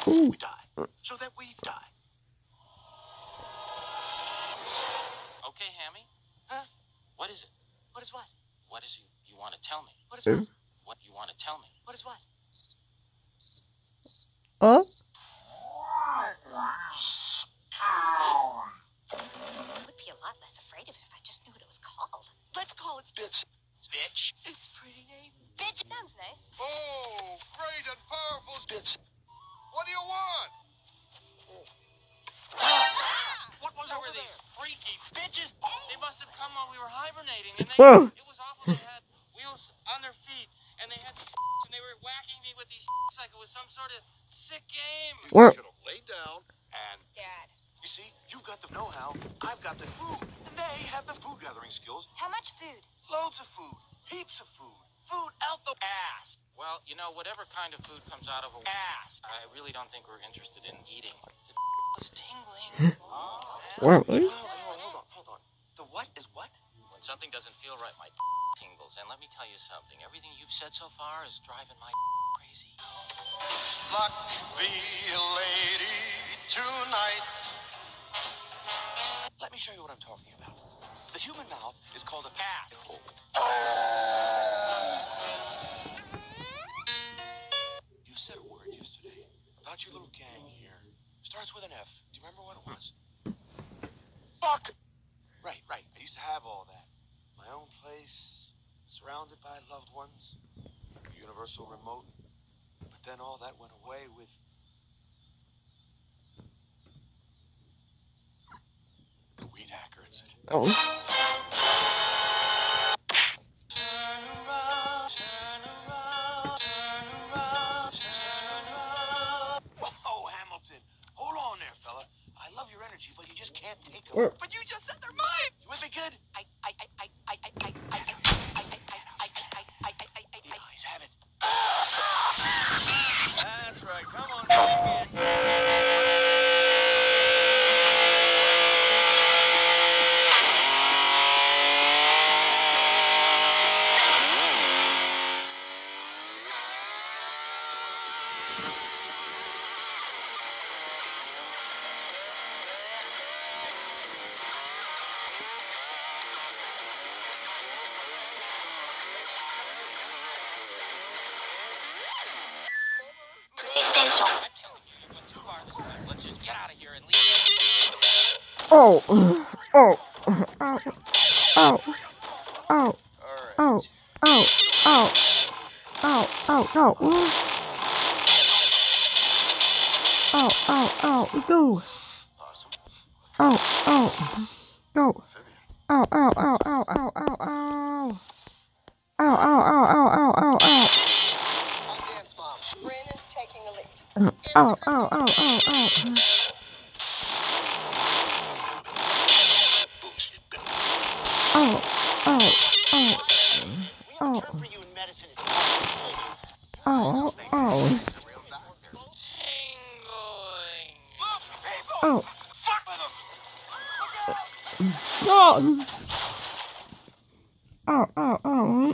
Ooh. we die, so that we die. Okay, Hammy. Huh? What is it? What is what? What is it you want to tell me? What is what? What you want to tell me? What is what? Oh. I would be a lot less afraid of it if I just knew what it was called. Let's call it Bitch. Bitch. It's a pretty name. Bitch sounds nice. Oh, great and powerful Bitch. What do you want? What was over these freaky bitches? They must have come while we were hibernating, and Whoa. it was awful. They had wheels on their feet, and they had these and they were whacking me with these like it was some sort of sick game. Whoa. You should have laid down and... Dad. You see, you've got the know-how, I've got the food. And they have the food-gathering skills. How much food? Loads of food. Heaps of food. Food out the ass. Well, you know, whatever kind of food comes out of a Ass. I really don't think we're interested in eating. The was tingling. Wow. Hold on. The what is what? When something doesn't feel right, my tingles. And let me tell you something. Everything you've said so far is driving my crazy. Luck be a lady tonight. Let me show you what I'm talking about. The human mouth is called a asshole. You said a word yesterday about your little gang here. Starts with an F. Do you remember what it was? Fuck! Right. I used to have all that. My own place, surrounded by loved ones, universal remote. But then all that went away with... the weed hacker incident. Oh. Turn around, turn around, turn around, turn around. Whoa, Hamilton. Hold on there, fella. I love your energy, but you just can't take them. Where? But you just said they're mine. You with me, kid? The eyes have it. That's right. Come on, bring it. I'm telling you, you went too far this time. Let's just get out of here and leave. Oh. Oh. Ow. Ow. Ow. Ow. Ow. Ow. Ow. Ow. Ow. Ow. Ow. Ow. Go. Awesome. Ow. Ow. Go. Ow. Ow. Ow. Ow. Ow. Ow. Ow. Ow. Ow. Ow. Ow. Ow. Ow. Ow. Dance mom. Bryn is taking the lead. Ow. Ow. Ow. Ow. Ow. Oh, oh, oh, oh, For you in medicine, it's oh, oh, Tingling. oh, fuck with them. oh, oh, oh, oh.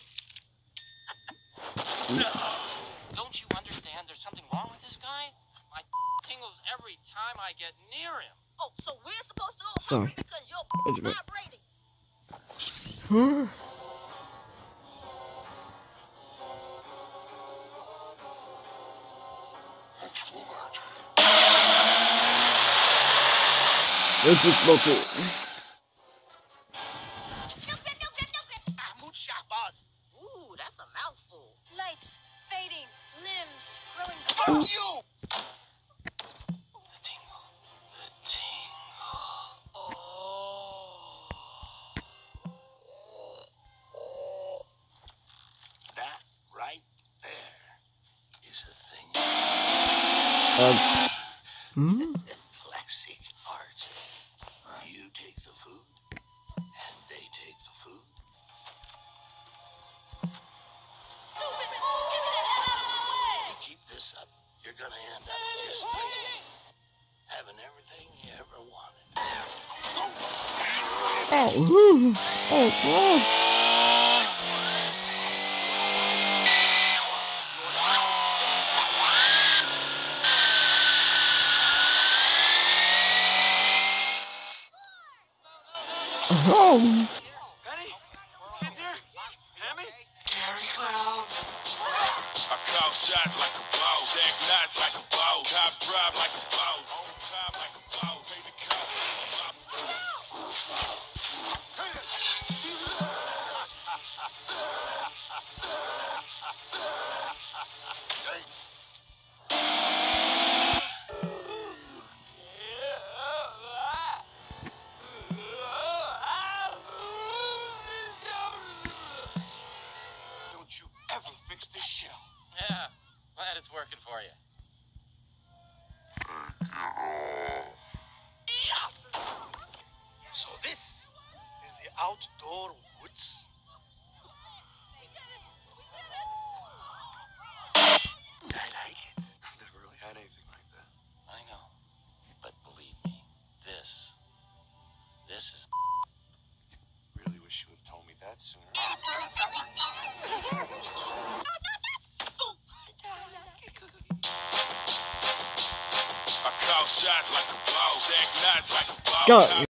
Don't you understand? There's something wrong with this guy. My tingles every time I get near him. Oh, so we're supposed to go Sorry. because you're Wait a minute. vibrating. Huh? This is not it. Mahmoud Shahbaz. Ooh, that's a mouthful. Lights fading, limbs growing. Fuck you! The tingle. The tingle. Oh. That right there is a thing. Hmm? Classic art. You take the food, and they take the food. You keep this up, you're gonna end up just like me. Having everything you ever wanted. Oh, oh, oh. Oh. Ready? Kids here? Hammy? Scary clown. I call shots like a boss, stack knots like a boss, top drop like a boss, on top like a boss, pay the cops. Don't you ever fix this shell. Yeah, glad it's working for you. So this is the outdoor woods. I like it. I've never really had anything like that. I know, but believe me, this is. Really wish you would have told me that sooner. I call shots like a boss, stack knots like a boss. Go.